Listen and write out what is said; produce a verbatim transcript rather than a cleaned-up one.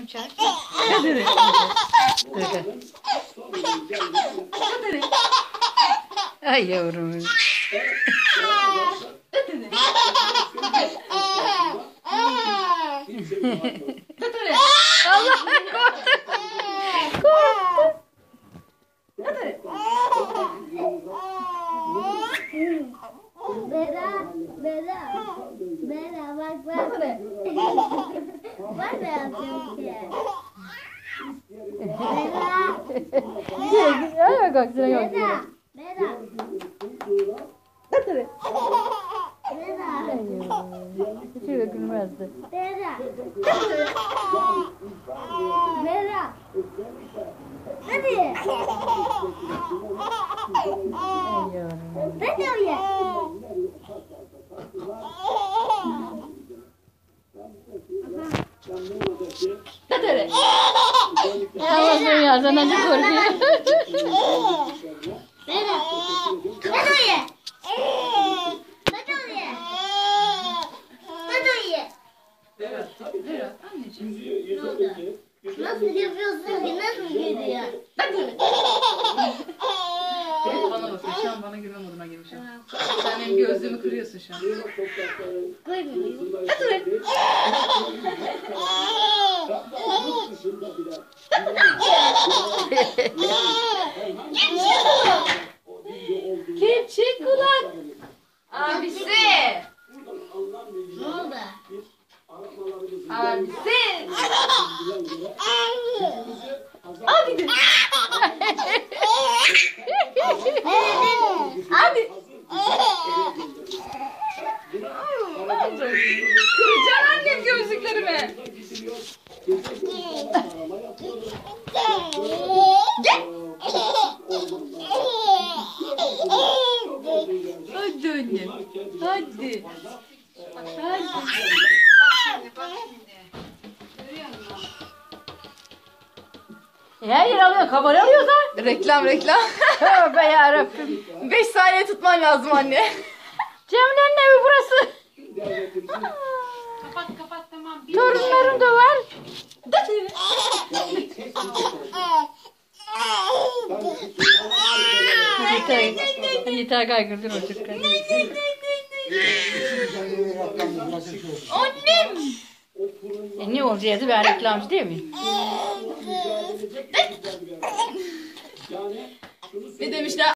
annem çağır. Hadi. Hadi. Hadi. Ay yavrum. Allah korktu. Korktu. Bera, Bera, Bera bak bak. Bak ne yapacağım ki? Bera, Ay bak sıra yok. Bera, Bera, Hadi. Bera, Ay yavrum. Hiç öyle gülmezdi. Bera, Bera. Hadi. Ay yavrum. Hadi oraya. Hadi. Allah'ım ya sen acı korkuyor. Bera. Hadi oraya. Hadi oraya. Hadi oraya. Berat, Berat, anneciğim. Ne oldu? Nasıl yapıyorsun ki? Nasıl gidiyor? Hadi. Berat bana bakıyor. Şu an bana gülme moduna girmişim. Sen benim gözlüğümü kırıyorsun şu an. Koymuyorum. Hadi. Keçi kulak. Abisi. Ne oldu? Abisi. Abi de. Abi. Kıracaksın annem gözlüklerimi. Gel. Hadi annem. Hadi. Hadi. E, her yer alıyor. Kamera alıyor da. Reklam reklam. Tövbe yarabbim. Beş saniye tutman lazım anne. Cemile'nin evi burası. Kapat kapat tamam. Torunlarım da var. Yeter. Yeter kaygırdın o çocukları. Annem. E ne olacaktı ben reklamcı değil mi? Ne demişler?